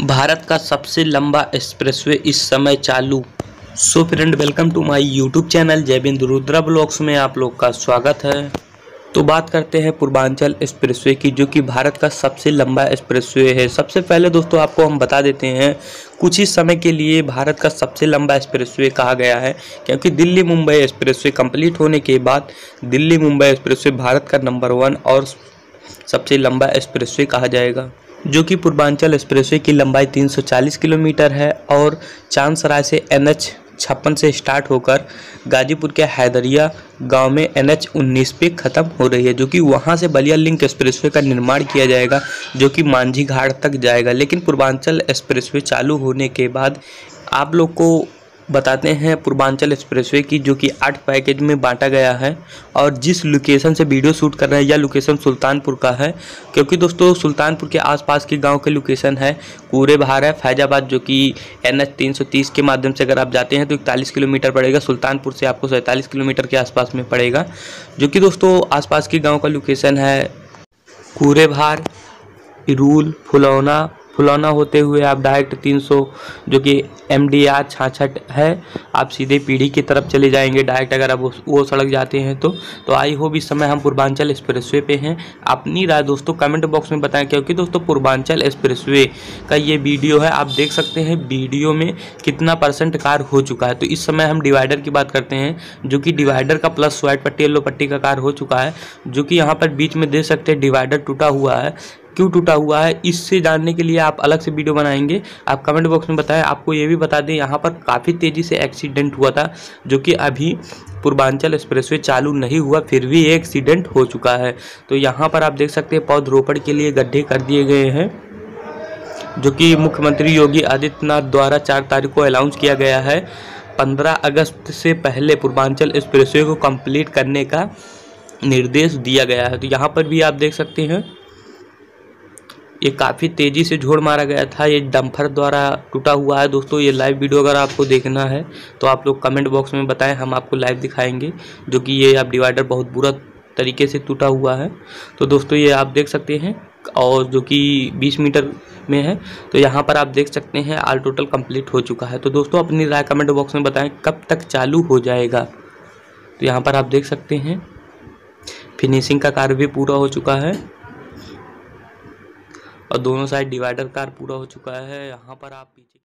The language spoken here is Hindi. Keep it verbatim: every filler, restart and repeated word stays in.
भारत का सबसे लंबा एक्सप्रेसवे इस समय चालू। So friend, welcome to my YouTube channel Jai Bindu Rudra blogs में आप लोग का स्वागत है। तो बात करते हैं पूर्वांचल एक्सप्रेसवे की, जो कि भारत का सबसे लंबा एक्सप्रेसवे है। सबसे पहले दोस्तों आपको हम बता देते हैं, कुछ ही समय के लिए भारत का सबसे लंबा एक्सप्रेसवे कहा गया है, क्योंकि दिल्ली मुंबई एक्सप्रेसवे कंप्लीट होने के बाद दिल्ली मुंबई एक्सप्रेसवे भारत का नंबर वन और सबसे लंबा एक्सप्रेसवे कहा जाएगा। जो कि पूर्वांचल एक्सप्रेसवे की लंबाई तीन सौ चालीस किलोमीटर है और चांदसराय से एन एच छप्पन से स्टार्ट होकर गाजीपुर के हैदरिया गांव में एन एच उन्नीस पे ख़त्म हो रही है, जो कि वहां से बलिया लिंक एक्सप्रेसवे का निर्माण किया जाएगा, जो कि मांझी घाट तक जाएगा। लेकिन पूर्वांचल एक्सप्रेसवे चालू होने के बाद आप लोग को बताते हैं पूर्वांचल एक्सप्रेसवे की, जो कि आठ पैकेज में बांटा गया है। और जिस लोकेशन से वीडियो शूट कर रहे हैं, यह लोकेशन सुल्तानपुर का है, क्योंकि दोस्तों सुल्तानपुर के आसपास के गांव के लोकेशन है कूरे बहार है, फैजाबाद, जो कि एन एच तीन सौ तीस के माध्यम से अगर आप जाते हैं तो इकतालीस किलोमीटर पड़ेगा। सुल्तानपुर से आपको सैंतालीस किलोमीटर के आसपास में पड़ेगा। जो कि दोस्तों आसपास के गाँव का लोकेशन है कूरे बहार, इरूल, फुलौना फुलौना होते हुए आप डायरेक्ट तीन सौ, जो कि एम डी आर छाछठ है, आप सीधे पीढ़ी की तरफ चले जाएंगे डायरेक्ट, अगर आप वो सड़क जाते हैं तो तो आई होप इस समय हम पूर्वांचल एक्सप्रेसवे पे हैं। अपनी राय दोस्तों कमेंट बॉक्स में बताएं, क्योंकि दोस्तों पूर्वांचल एक्सप्रेसवे का ये वीडियो है, आप देख सकते हैं वीडियो में कितना परसेंट कार्य हो चुका है। तो इस समय हम डिवाइडर की बात करते हैं, जो कि डिवाइडर का प्लस व्हाइट पट्टी येलो पट्टी का कार्य हो चुका है, जो कि यहाँ पर बीच में देख सकते हैं डिवाइडर टूटा हुआ है। क्यों टूटा हुआ है इससे जानने के लिए आप अलग से वीडियो बनाएंगे, आप कमेंट बॉक्स में बताएं। आपको ये भी बता दें, यहाँ पर काफ़ी तेज़ी से एक्सीडेंट हुआ था, जो कि अभी पूर्वांचल एक्सप्रेसवे चालू नहीं हुआ फिर भी एक एक्सीडेंट हो चुका है। तो यहाँ पर आप देख सकते हैं पौधरोपण के लिए गड्ढे कर दिए गए हैं, जो कि मुख्यमंत्री योगी आदित्यनाथ द्वारा चार तारीख को अनाउंस किया गया है। पंद्रह अगस्त से पहले पूर्वांचल एक्सप्रेसवे को कंप्लीट करने का निर्देश दिया गया है। तो यहाँ पर भी आप देख सकते हैं ये काफ़ी तेज़ी से झोड़ मारा गया था, ये डंपर द्वारा टूटा हुआ है। दोस्तों ये लाइव वीडियो अगर आपको देखना है तो आप लोग कमेंट बॉक्स में बताएं, हम आपको लाइव दिखाएंगे, जो कि ये आप डिवाइडर बहुत बुरा तरीके से टूटा हुआ है। तो दोस्तों ये आप देख सकते हैं, और जो कि बीस मीटर में है। तो यहाँ पर आप देख सकते हैं ऑल टोटल कंप्लीट हो चुका है। तो दोस्तों अपनी राय कमेंट बॉक्स में बताएँ कब तक चालू हो जाएगा। तो यहाँ पर आप देख सकते हैं फिनिशिंग का कार्य भी पूरा हो चुका है और दोनों साइड डिवाइडर कार पूरा हो चुका है। यहाँ पर आप पीछे